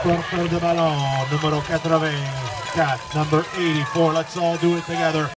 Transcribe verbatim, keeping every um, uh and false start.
porteur de ballon, numero eighty-four, number eighty-four. Let's all do it together.